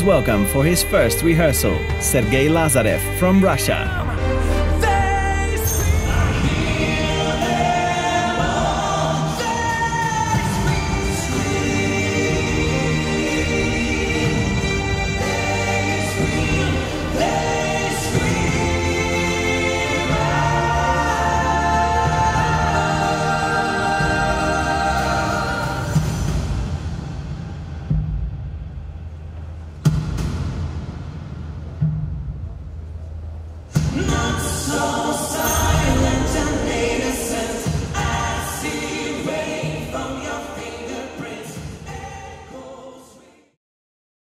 welcome for his first rehearsal, Sergei Lazarev from Russia.